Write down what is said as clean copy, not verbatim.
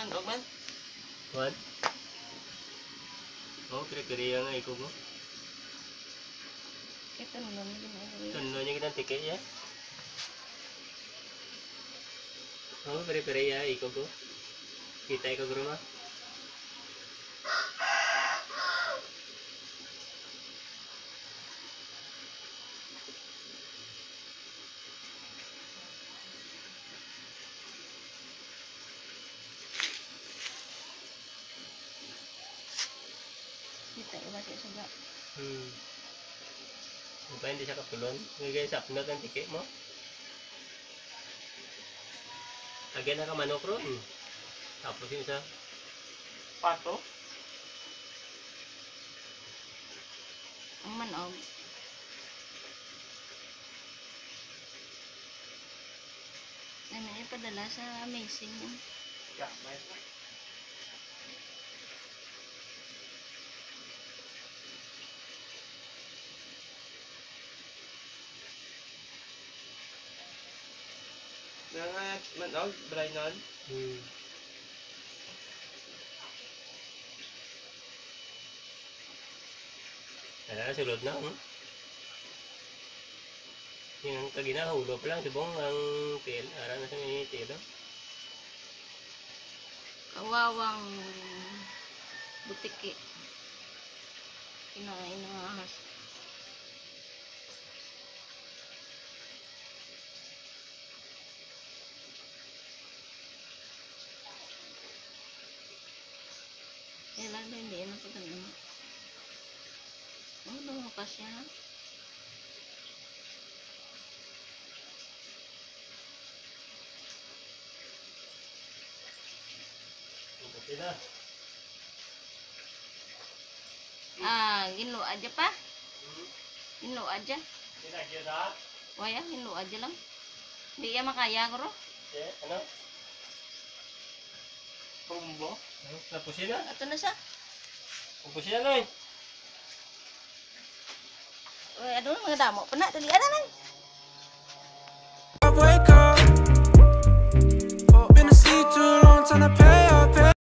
mandog man. Kuan. Oh, kira-kira nga ikaw mo. Ito naman din ako. Tuno niya kitang tike ya. Oh, pare-pare ya ikaw ko. Kita ikaw ko rumah. Kita iba siya suga. Upaya hindi siya kapulon. Ngagay sa apnot ang tike mo. Agyan na ka manok ron. Tapos yung isa. Pato. Ang manog. Ano yung padala sa amazing yun. Ya, may. Nga manog, brainon. Ala, sulod na. Yung kaginahulog pa lang, subong ang tail. Ara na siya tail. Kawawang butiki. Kinain ng ahas. Kailan ba hindi na pagkano? Oh, lumukas siya. Sila. Ginlo aja pa. Ginlo aja. Sila kira. Waya, ginlo aja lang. Di ya makaya ko ro. Ano? Kumbo. Tapos sila. Ato na siya. Tapos sila na eh. Uy, ano mga damo pa na. Dali, ano na. I wake up, been asleep too long, time to pay.